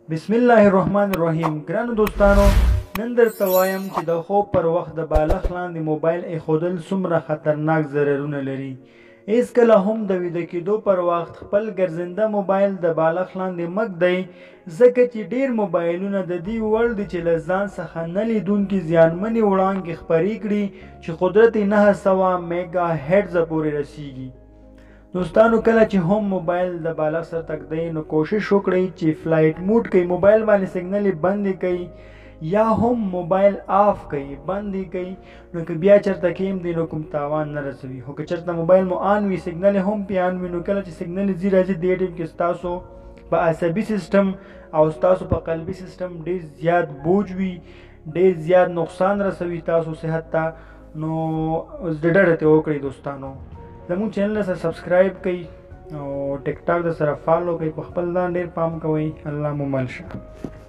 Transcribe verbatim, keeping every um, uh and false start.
बिस्मिल्लाहिर्रहमानिर्रहीम। ګرانو دوستانو، نن درته وایم چې د خوب پر وخت د بالښت لاندې موبایل ایښودل څومره خطرناک ضررونه لري. هیڅکله هم د ویده کېدو پر وخت خپل ګرځنده موبایل د بالښت لاندې مه ږدئ، ځکه چې ډېر موبایلونه د دې وړ دي چې له ځان څخه نه لیدونکي زیانمنې وړانګې خپرې کړي چې قدرت یې نهه سوه میګا هیټزه پورې رسیږي. دوستانو، کله چې هم موبایل د بالښت سره تږدئ نو کوشش وکړئ چې فلایټ موډ کوئ، موبایل باندې سیګنل یې بندې کړئ یا هم موبایل آف کړئ، بند یې کړئ. نو که بیا چېرته کېږدئ نو کوم تاوان نه رسوي. خو که چېرته موبایل مو آن وي، سیګنل یې هم پې آن وي، نو کله چې سیګنل یې ځي راځي دې ټیم کې ستاسو په عصبي سیسټم او ستاسو په قلبي سیسټم ډېر زیات بوج وي، ډېر زیات نقصان رسوي تاسو صحت ته. نو ډډه ترې وکړئ دوستانو. زموږ چینل سره سبسکرایب کړئ او ټیک ټاک د سره فالو کړئ. په خپل ځان ډېر پام کوئ. الله مو مل شه.